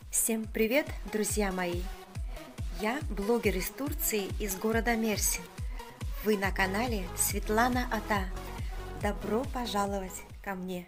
Всем привет, друзья мои! Я блогер из Турции, из города Мерсин. Вы на канале Светлана Ата. Добро пожаловать ко мне!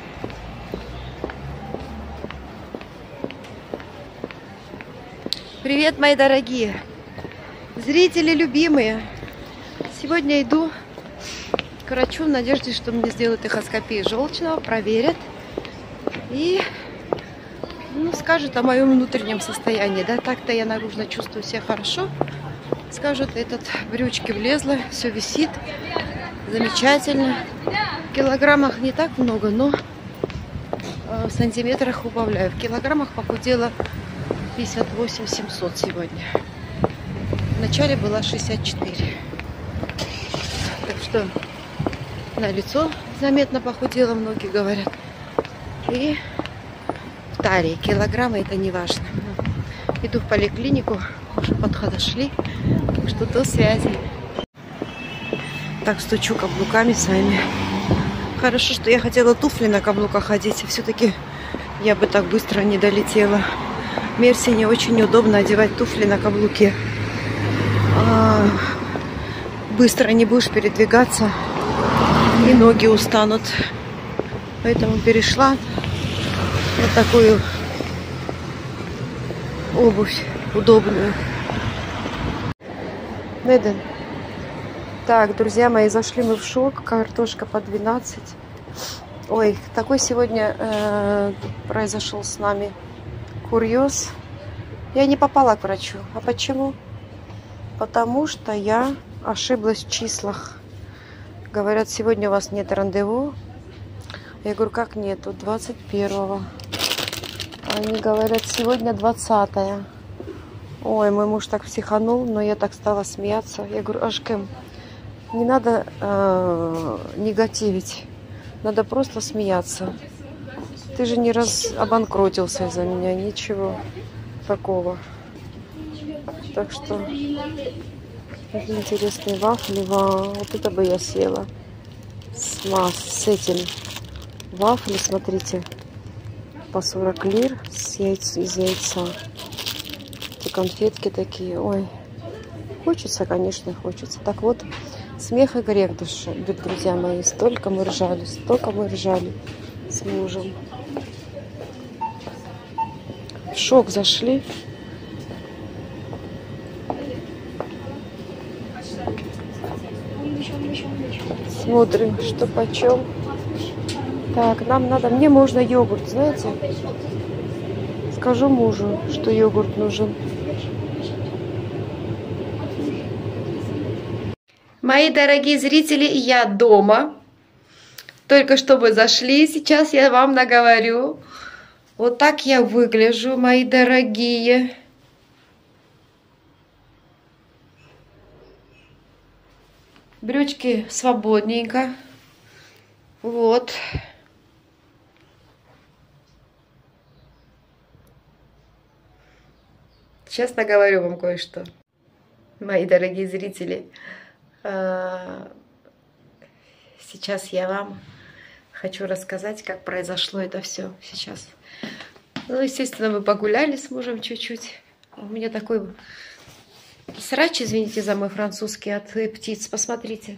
Привет, мои дорогие зрители, любимые! Сегодня иду к врачу в надежде, что мне сделают эхоскопию желчного, проверят и скажут о моем внутреннем состоянии. Да, так-то я наружно чувствую себя хорошо. Скажут, этот в брючки влезла, все висит, замечательно. В килограммах не так много, но в сантиметрах убавляю. В килограммах похудела 58 700 сегодня. Вначале была 64. Так что на лицо заметно похудела, многие говорят. И в таре килограммы это не важно. Иду в поликлинику, уже подошли, что до связи. Так стучу каблуками сами. Хорошо, что я хотела туфли на каблуках ходить, все-таки я бы так быстро не долетела. В Мерсине очень удобно одевать туфли на каблуке. Быстро не будешь передвигаться, и ноги устанут. Поэтому перешла на такую обувь удобную. Неден. Так, друзья мои, зашли мы в шок. Картошка по 12. Ой, такой сегодня произошел с нами курьез. Я не попала к врачу. А почему? Потому что я ошиблась в числах. Говорят, сегодня у вас нет рандеву. Я говорю, как нету? 21-го. Они говорят, сегодня 20-е. Ой, мой муж так психанул, но я так стала смеяться. Я говорю, Ашкем, не надо негативить. Надо просто смеяться. Ты же не раз обанкротился из-за меня. Ничего такого. Так что интересные вафли. Вот это бы я съела. С этим. Вафли, смотрите. По 40 лир из яйца. И конфетки такие. Ой. Хочется, конечно, хочется. Так вот, смех и грех души, друзья мои. Столько мы ржали с мужем. В шок зашли. Смотрим, что почем. Так, нам надо... Мне можно йогурт, знаете? Скажу мужу, что йогурт нужен. Мои дорогие зрители, я дома. Только что вы зашли. Сейчас я вам наговорю. Вот так я выгляжу, мои дорогие. Брючки свободненько. Вот. Сейчас наговорю вам кое-что, мои дорогие зрители. Сейчас я вам хочу рассказать, как произошло это все сейчас. Ну, естественно, мы погуляли с мужем чуть-чуть. У меня такой срач, извините за мой французский, от птиц. Посмотрите.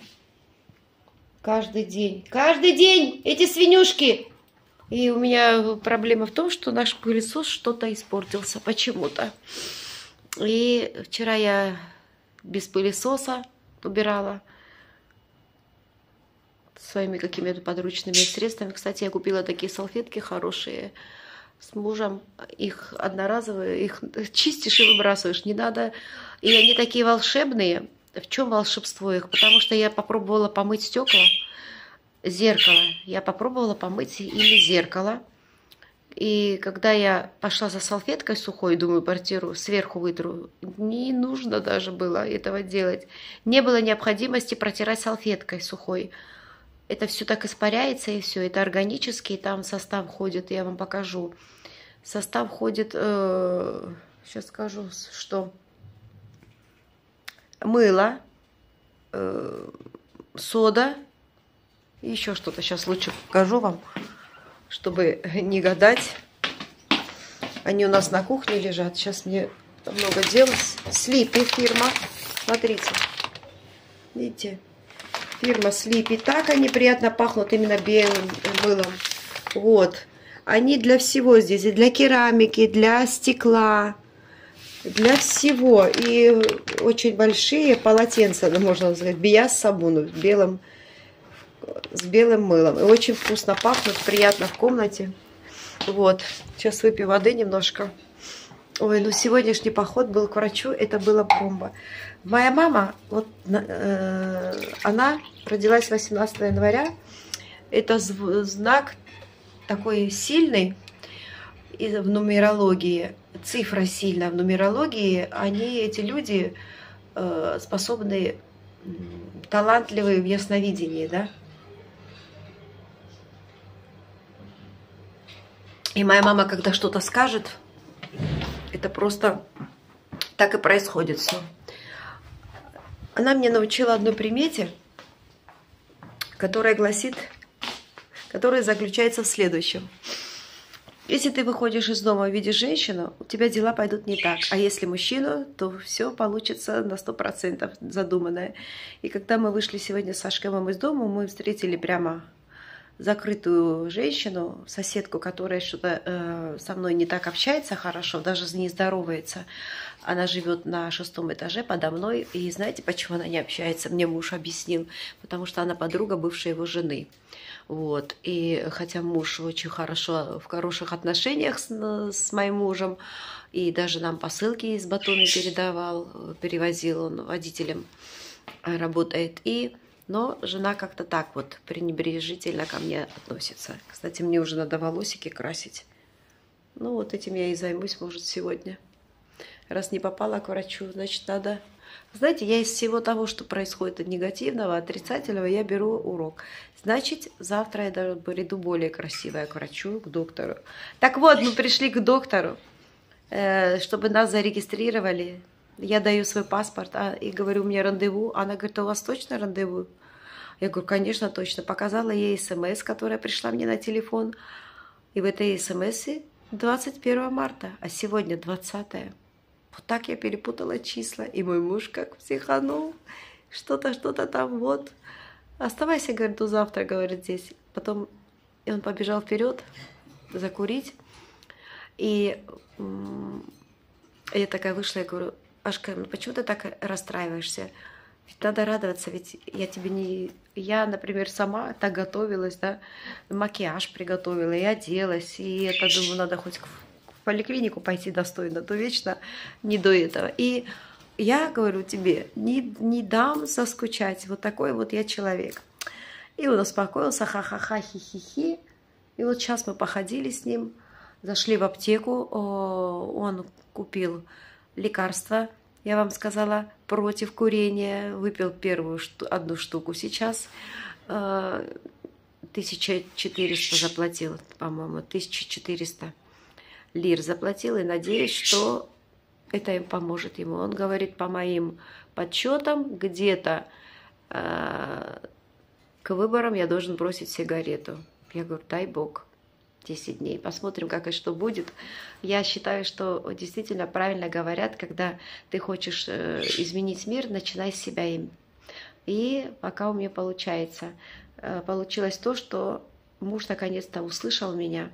Каждый день эти свинюшки. И у меня проблема в том, что наш пылесос что-то испортился почему-то. И вчера я без пылесоса убирала своими какими-то подручными средствами. Кстати, я купила такие салфетки хорошие с мужем. Их одноразовые, их чистишь и выбрасываешь. Не надо. И они такие волшебные. В чем волшебство их? Потому что я попробовала помыть стекла. Зеркало. Я попробовала помыть ими зеркало. И когда я пошла за салфеткой сухой, думаю, портиру, сверху вытру, не нужно даже было этого делать. Не было необходимости протирать салфеткой сухой. Это все так испаряется, и все. Это органический, там состав ходит, я вам покажу. Состав ходит, сейчас скажу, что мыло, сода, еще что-то. Сейчас лучше покажу вам, чтобы не гадать. Они у нас на кухне лежат. Сейчас мне много дел. Sleepy фирма. Смотрите. Видите? Фирма Sleepy. Так они приятно пахнут именно белым мылом. Вот. Они для всего здесь. И для керамики, для стекла. Для всего. И очень большие полотенца, можно сказать, бияс сабуну с белым мылом. И очень вкусно пахнут, приятно в комнате. Вот. Сейчас выпью воды немножко. Ой, ну сегодняшний поход был к врачу, это была бомба. Моя мама, вот, она родилась 18 января. Это знак такой сильный в нумерологии. Цифра сильная в нумерологии. Они, эти люди, способны, талантливые в ясновидении, да. И моя мама, когда что-то скажет, это просто так и происходит все. Она мне научила одной примете, которая гласит, которая заключается в следующем. Если ты выходишь из дома и видишь женщину, у тебя дела пойдут не так. А если мужчину, то все получится на 100% задуманное. И когда мы вышли сегодня с Сашкой из дома, мы встретили прямо закрытую женщину, соседку, которая что-то со мной не так общается хорошо, даже не здоровается. Она живет на 6-м этаже подо мной. И знаете, почему она не общается? Мне муж объяснил. Потому что она подруга бывшей его жены. Вот. И хотя муж очень хорошо, в хороших отношениях с моим мужем, и даже нам посылки из Батуми перевозил, он водителем работает. Но жена как-то так вот пренебрежительно ко мне относится. Кстати, мне уже надо волосики красить. Ну, вот этим я и займусь, может, сегодня. Раз не попала к врачу, значит, надо... Знаете, я из всего того, что происходит негативного, отрицательного, я беру урок. Значит, завтра я даже приду более красивая к врачу, к доктору. Так вот, мы пришли к доктору, чтобы нас зарегистрировали. Я даю свой паспорт и говорю, у меня рандеву. Она говорит, у вас точно рандеву? Я говорю, конечно, точно. Показала ей смс, которая пришла мне на телефон. И в этой смс 21 марта, а сегодня 20-е. Вот так я перепутала числа. И мой муж как психанул. Что-то там вот. Оставайся, говорит, до завтра, говорит, здесь. Потом и он побежал вперед закурить. И я такая вышла, я говорю, Ашка, ну почему ты так расстраиваешься? Ведь надо радоваться, ведь я тебе не... Я, например, сама так готовилась, да, макияж приготовила, и оделась, и это, думаю, надо хоть в поликлинику пойти достойно, то вечно не до этого. И я говорю тебе, не дам заскучать, вот такой вот я человек. И он успокоился, ха-ха-ха, хи-хи-хи. И вот сейчас мы походили с ним, зашли в аптеку, он купил лекарства, я вам сказала, против курения. Выпил одну штуку сейчас. 1400 заплатил, по-моему, 1400 лир заплатил. И надеюсь, что это им поможет ему. Он говорит, по моим подсчетам, где-то к выборам я должен бросить сигарету. Я говорю, дай бог. 10 дней. Посмотрим, как и что будет. Я считаю, что действительно правильно говорят, когда ты хочешь изменить мир, начинай с себя им. И пока у меня получается. Получилось то, что муж наконец-то услышал меня.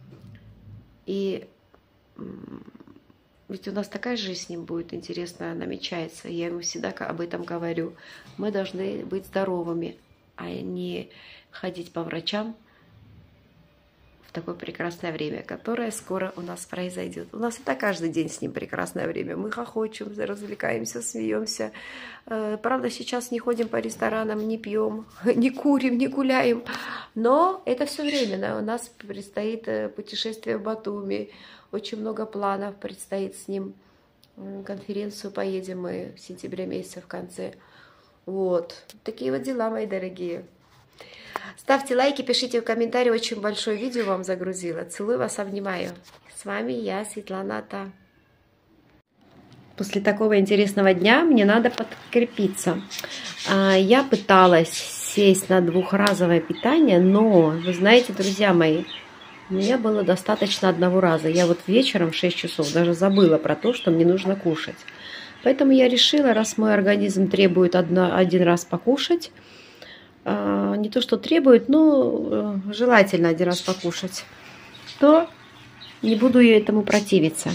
И ведь у нас такая жизнь с ним будет интересная, намечается. Я ему всегда об этом говорю. Мы должны быть здоровыми, а не ходить по врачам в такое прекрасное время, которое скоро у нас произойдет. У нас это каждый день с ним прекрасное время. Мы хохочем, развлекаемся, смеемся. Правда, сейчас не ходим по ресторанам, не пьем, не курим, не гуляем. Но это все временно. У нас предстоит путешествие в Батуми. Очень много планов предстоит с ним. Конференцию поедем мы в сентябре месяце в конце. Вот. Такие вот дела, мои дорогие. Ставьте лайки, пишите в комментарии. Очень большое видео вам загрузила. Целую вас, обнимаю. С вами я, Светлана Ата. После такого интересного дня мне надо подкрепиться. Я пыталась сесть на двухразовое питание, но, вы знаете, друзья мои, У меня было достаточно одного раза. Я вот вечером в 6 часов даже забыла про то, что мне нужно кушать. Поэтому я решила, раз мой организм требует один раз покушать, не то что требует, но желательно один раз покушать, то не буду я этому противиться.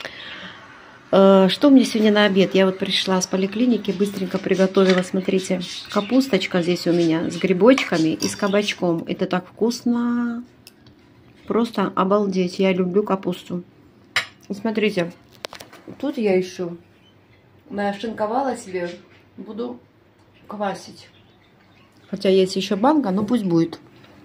Что мне сегодня на обед? Я вот пришла с поликлиники, быстренько приготовила, смотрите, капусточка здесь у меня с грибочками и с кабачком. Это так вкусно, просто обалдеть, я люблю капусту. И смотрите, тут я еще нашинковала себе, буду квасить. Хотя есть еще банка, но пусть будет.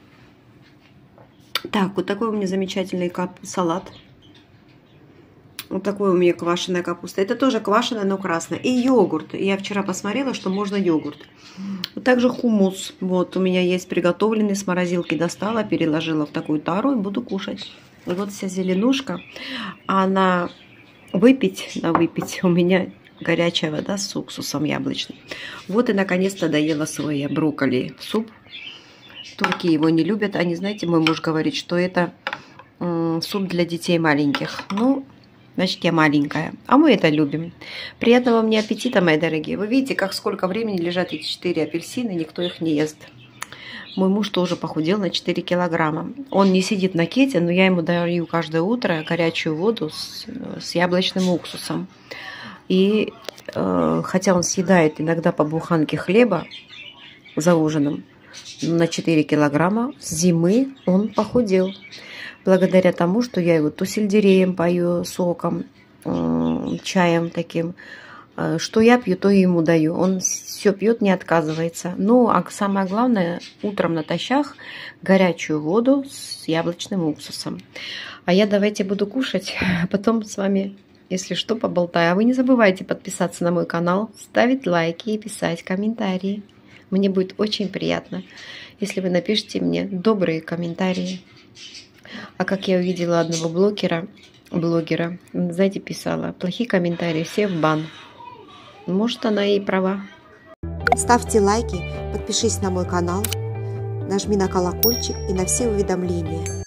Так, вот такой у меня замечательный салат. Вот такой у меня квашеная капуста. Это тоже квашеная, но красная. И йогурт. Я вчера посмотрела, что можно йогурт. Вот также хумус. Вот у меня есть приготовленный, с морозилки достала, переложила в такую тару и буду кушать. И вот вся зеленушка. А на выпить у меня горячая вода с уксусом яблочным. Вот и наконец-то доела свой брокколи суп. Турки его не любят. Они, знаете, мой муж говорит, что это суп для детей маленьких. Ну, значит, я маленькая. А мы это любим. Приятного мне аппетита, мои дорогие. Вы видите, как сколько времени лежат эти 4 апельсина, никто их не ест. Мой муж тоже похудел на 4 килограмма. Он не сидит на кете, но я ему даю каждое утро горячую воду с яблочным уксусом. И хотя он съедает иногда по буханке хлеба за ужином, на 4 килограмма с зимы он похудел. Благодаря тому, что я его то сельдереем пою, соком, чаем таким. Что я пью, то и ему даю. Он все пьет, не отказывается. Ну, а самое главное, утром натощак горячую воду с яблочным уксусом. А я давайте буду кушать, а потом с вами, если что, поболтаю. А вы не забывайте подписаться на мой канал, ставить лайки и писать комментарии. Мне будет очень приятно, если вы напишите мне добрые комментарии. А как я увидела одного блогера, знаете, писала: плохие комментарии, все в бан. Может, она и права. Ставьте лайки, подпишись на мой канал, нажми на колокольчик и на все уведомления.